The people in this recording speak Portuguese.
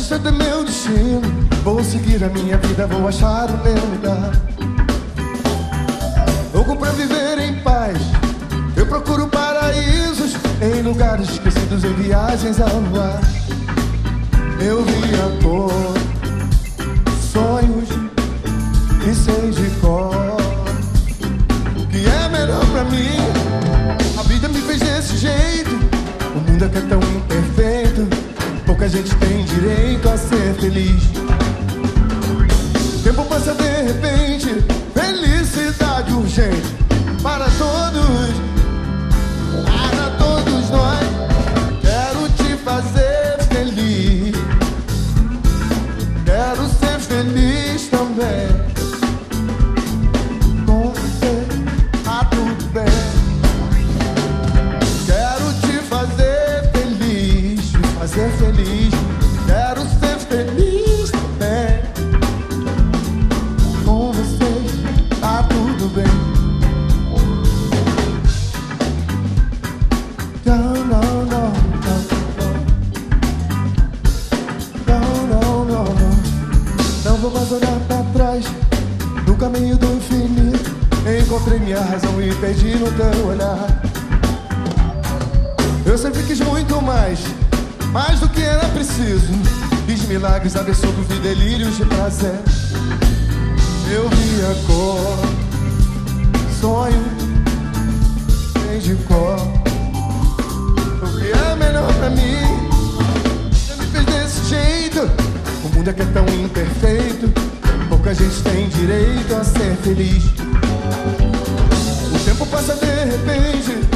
esse é meu destino. Vou seguir a minha vida, vou achar o meu lugar. Louco pra viver em paz, eu procuro paraísos em lugares esquecidos, em viagens ao luar. Eu vi a cor, sonhos e sei de cor o que é melhor pra mim. A vida me fez desse jeito, o mundo é que é tão imperfeito. Pouca gente tem direito a ser feliz. O tempo passa de repente, felicidade urgente para todos nós. Quero te fazer feliz, quero ser feliz também. Com você tá tudo bem. Quero te fazer feliz, te fazer feliz. Quero ser feliz também. Com você tá tudo bem. Não vou mais olhar pra trás. No caminho do infinito encontrei minha razão e perdi no teu olhar. Eu sempre quis muito mais do que era preciso. Fiz milagres absurdos e delírios de prazer. Eu vi a cor, sonho, sei de cor o que é melhor pra mim. Você me fez desse jeito, o mundo é que é tão imperfeito. Pouca gente tem direito a ser feliz. O tempo passa de repente,